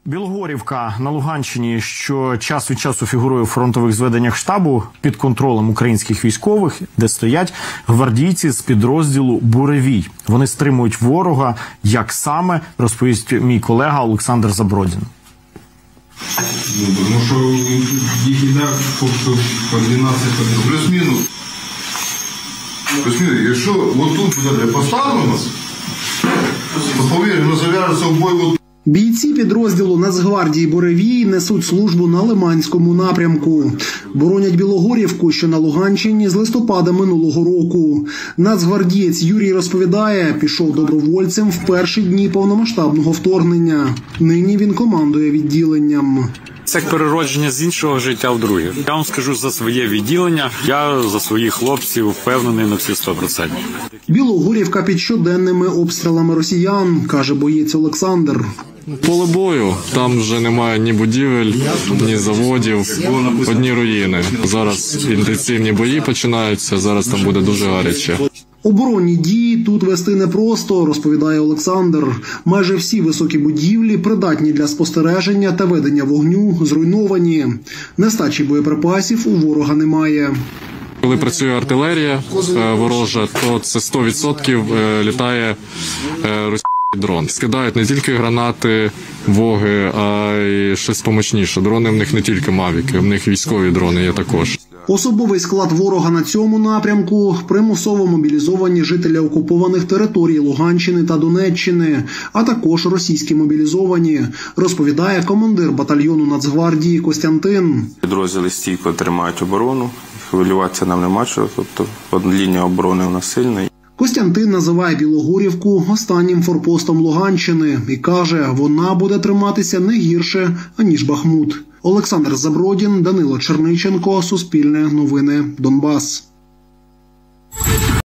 Білогорівка на Луганщині, що час від часу фігурує у фронтових зведеннях штабу під контролем українських військових, де стоять гвардійці з підрозділу «Буревій». Вони стримують ворога. Як саме, розповість мій колега Олександр Забродін. Тому що їх іде координація плюс-мінус. Плюс-мінус. Якщо отут буде поставлено, то повірно, зав'яжеться в бой. Бійці підрозділу Нацгвардії «Буревій» несуть службу на Лиманському напрямку. Боронять Білогорівку, що на Луганщині, з листопада минулого року. Нацгвардієць Юрій розповідає, пішов добровольцем в перші дні повномасштабного вторгнення. Нині він командує відділенням. Це переродження з іншого життя в друге. Я вам скажу за своє відділення, я за своїх хлопців впевнений на всі 100%. Білогорівка під щоденними обстрілами росіян, каже боєць Олександр. Поле бою, там вже немає ні будівель, ні заводів, одні руїни. Зараз інтенсивні бої починаються, зараз там буде дуже гаряче. Оборонні дії тут вести непросто, розповідає Олександр. Майже всі високі будівлі, придатні для спостереження та ведення вогню, зруйновані. Нестачі боєприпасів у ворога немає. Коли працює артилерія ворожа, то це 100% літає російський дрон. Скидають не тільки гранати, воги, а й щось помощніше. Дрони в них не тільки мавіки, в них військові дрони є також. Особовий склад ворога на цьому напрямку – примусово мобілізовані жителі окупованих територій Луганщини та Донеччини, а також російські мобілізовані, розповідає командир батальйону Нацгвардії Костянтин. Підрозділи стійко тримають оборону, хвилюватися нам нема чого, тобто лінія оборони у нас сильна. Костянтин називає Білогорівку останнім форпостом Луганщини і каже, вона буде триматися не гірше, аніж Бахмут. Олександр Забродін, Данило Черниченко, Суспільне новини, Донбас.